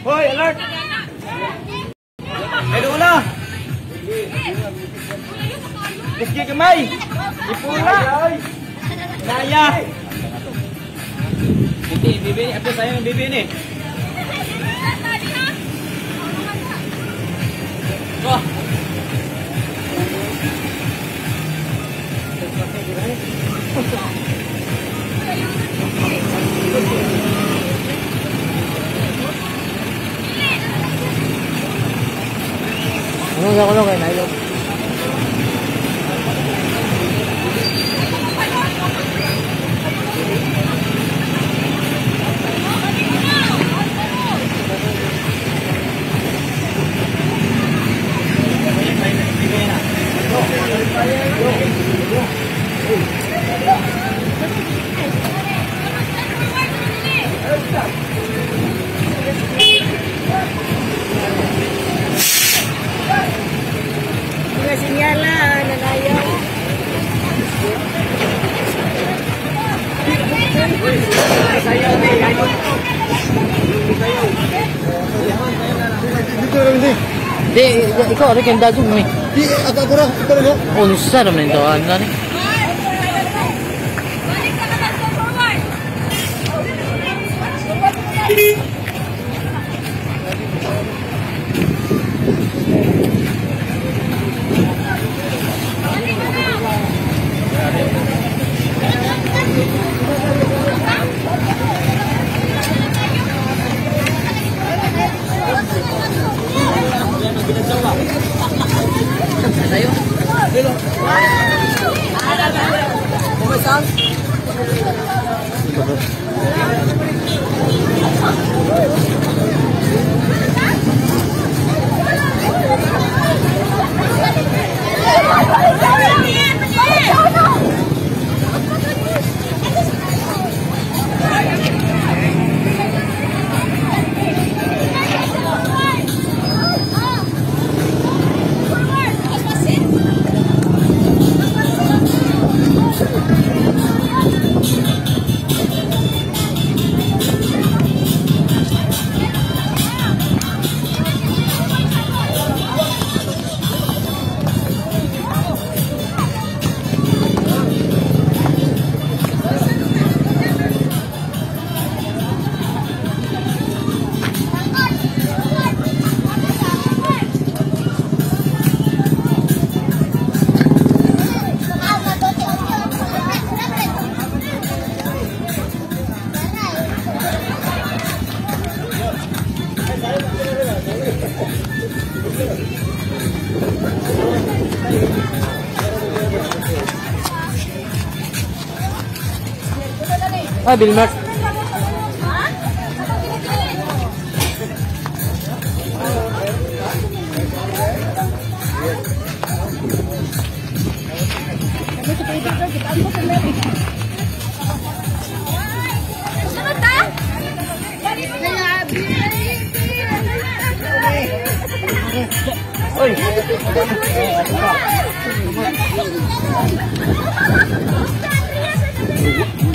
Hoy, alert! Edo na! Kuski kamay! Ipula! Naya! Bibi ni, apa saya yang bibi ni? Wah! Ano kayo na yun? Sinyalan na ayaw. Sayaw ni, ayaw. Dito rin din. Di, ikaw rin kang dadong mo eh. Di, agak kurang. Ito rin mo. Oh, nusa naman ito. Ano na rin? Tayo. Kumasang? Ah, Bilmark. Oi.